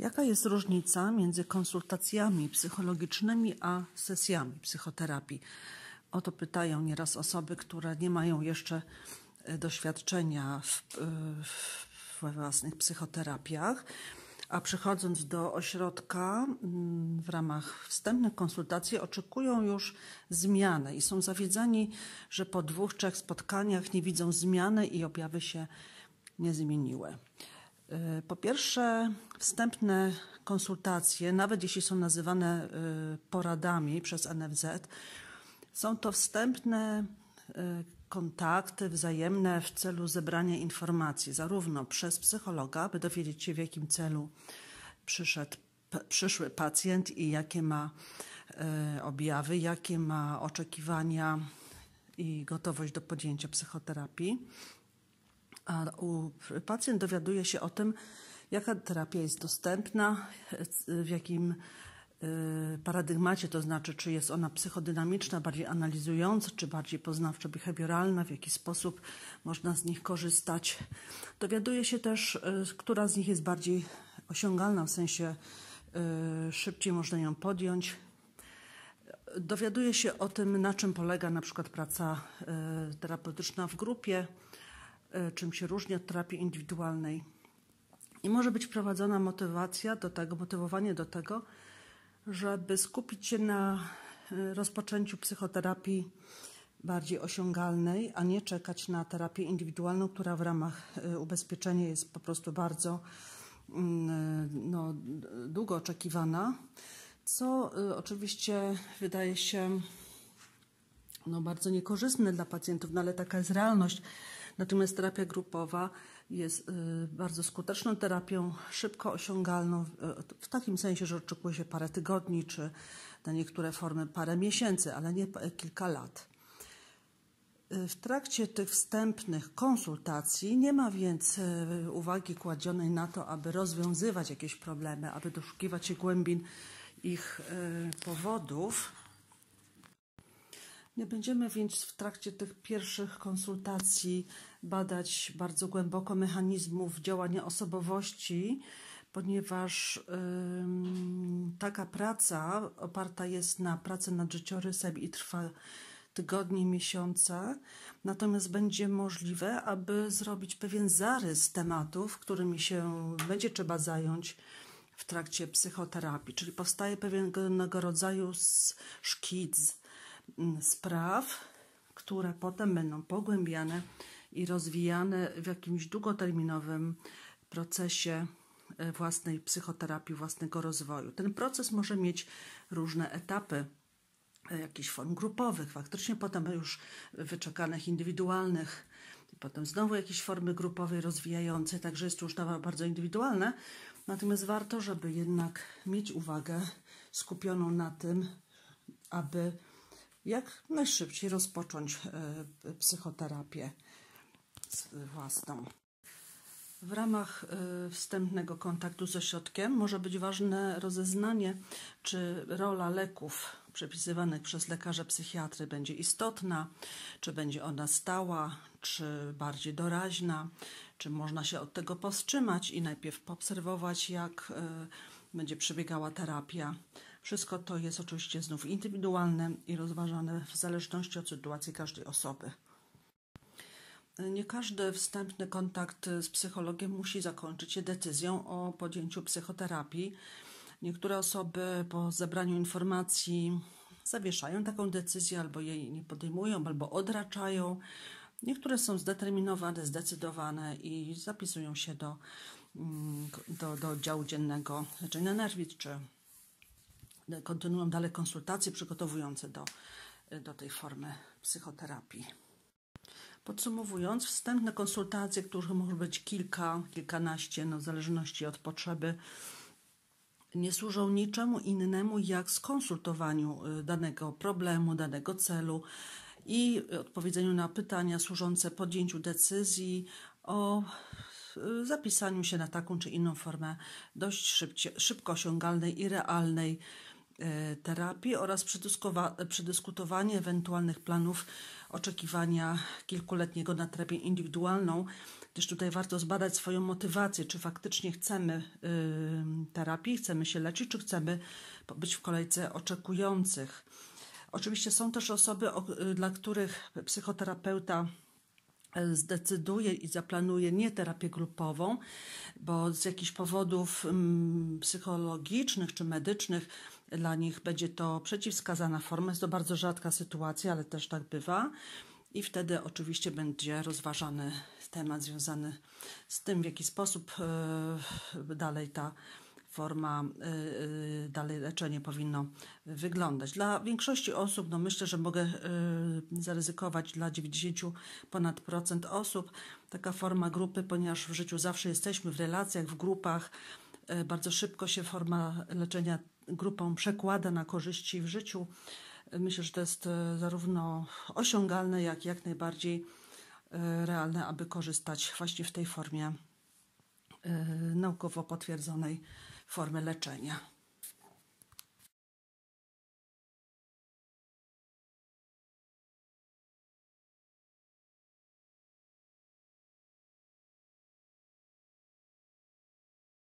Jaka jest różnica między konsultacjami psychologicznymi a sesjami psychoterapii? O to pytają nieraz osoby, które nie mają jeszcze doświadczenia we własnych psychoterapiach, a przychodząc do ośrodka w ramach wstępnych konsultacji oczekują już zmiany i są zawiedzeni, że po 2-3 spotkaniach nie widzą zmiany i objawy się nie zmieniły. Po pierwsze, wstępne konsultacje, nawet jeśli są nazywane poradami przez NFZ, są to wstępne kontakty wzajemne w celu zebrania informacji, zarówno przez psychologa, by dowiedzieć się, w jakim celu przyszły pacjent i jakie ma objawy, jakie ma oczekiwania i gotowość do podjęcia psychoterapii. A pacjent dowiaduje się o tym, jaka terapia jest dostępna, w jakim paradygmacie, to znaczy, czy jest ona psychodynamiczna, bardziej analizująca, czy bardziej poznawczo-behawioralna, w jaki sposób można z nich korzystać. Dowiaduje się też, która z nich jest bardziej osiągalna, w sensie szybciej można ją podjąć. Dowiaduje się o tym, na czym polega na przykład praca terapeutyczna w grupie, czym się różni od terapii indywidualnej. I może być wprowadzona motywowanie do tego, żeby skupić się na rozpoczęciu psychoterapii bardziej osiągalnej, a nie czekać na terapię indywidualną, która w ramach ubezpieczenia jest po prostu bardzo długo oczekiwana, co oczywiście wydaje się bardzo niekorzystne dla pacjentów, ale taka jest realność. Natomiast terapia grupowa jest bardzo skuteczną terapią, szybko osiągalną, w takim sensie, że oczekuje się parę tygodni, czy na niektóre formy parę miesięcy, ale nie kilka lat. W trakcie tych wstępnych konsultacji nie ma więc uwagi kładzionej na to, aby rozwiązywać jakieś problemy, aby doszukiwać się głębin ich powodów. Nie będziemy więc w trakcie tych pierwszych konsultacji badać bardzo głęboko mechanizmów działania osobowości, ponieważ taka praca oparta jest na pracy nad życiorysem i trwa tygodnie, miesiące. Natomiast będzie możliwe, aby zrobić pewien zarys tematów, którymi się będzie trzeba zająć w trakcie psychoterapii. Czyli powstaje pewnego rodzaju szkic spraw, które potem będą pogłębiane i rozwijane w jakimś długoterminowym procesie własnej psychoterapii, własnego rozwoju. Ten proces może mieć różne etapy, jakichś form grupowych, faktycznie potem już wyczekanych, indywidualnych, potem znowu jakieś formy grupowej rozwijającej, także jest to już bardzo indywidualne. Natomiast warto, żeby jednak mieć uwagę skupioną na tym, aby jak najszybciej rozpocząć psychoterapię własną. W ramach wstępnego kontaktu z ośrodkiem może być ważne rozeznanie, czy rola leków przepisywanych przez lekarza psychiatry będzie istotna, czy będzie ona stała, czy bardziej doraźna, czy można się od tego powstrzymać i najpierw poobserwować, jak będzie przebiegała terapia. Wszystko to jest oczywiście znów indywidualne i rozważane w zależności od sytuacji każdej osoby. Nie każdy wstępny kontakt z psychologiem musi zakończyć się decyzją o podjęciu psychoterapii. Niektóre osoby po zebraniu informacji zawieszają taką decyzję, albo jej nie podejmują, albo odraczają. Niektóre są zdeterminowane, zdecydowane i zapisują się do oddziału dziennego leczenia nerwic, czy kontynuują dalej konsultacje przygotowujące do tej formy psychoterapii. Podsumowując, wstępne konsultacje, których może być kilkanaście, w zależności od potrzeby, nie służą niczemu innemu jak skonsultowaniu danego problemu, danego celu i odpowiedzeniu na pytania służące podjęciu decyzji o zapisaniu się na taką czy inną formę dość szybko osiągalnej i realnej terapii oraz przedyskutowanie ewentualnych planów oczekiwania kilkuletniego na terapię indywidualną, gdyż tutaj warto zbadać swoją motywację, czy faktycznie chcemy terapii, chcemy się leczyć, czy chcemy być w kolejce oczekujących. Oczywiście są też osoby, dla których psychoterapeuta zdecyduje i zaplanuje nie terapię grupową, bo z jakichś powodów psychologicznych czy medycznych dla nich będzie to przeciwwskazana forma. Jest to bardzo rzadka sytuacja, ale też tak bywa. I wtedy oczywiście będzie rozważany temat związany z tym, w jaki sposób dalej ta forma, dalej leczenie powinno wyglądać. Dla większości osób, no myślę, że mogę zaryzykować, dla 90% ponad osób taka forma grupy, ponieważ w życiu zawsze jesteśmy w relacjach, w grupach, bardzo szybko się forma leczenia grupą przekłada na korzyści w życiu. Myślę, że to jest zarówno osiągalne, jak najbardziej realne, aby korzystać właśnie w tej formie naukowo potwierdzonej formy leczenia.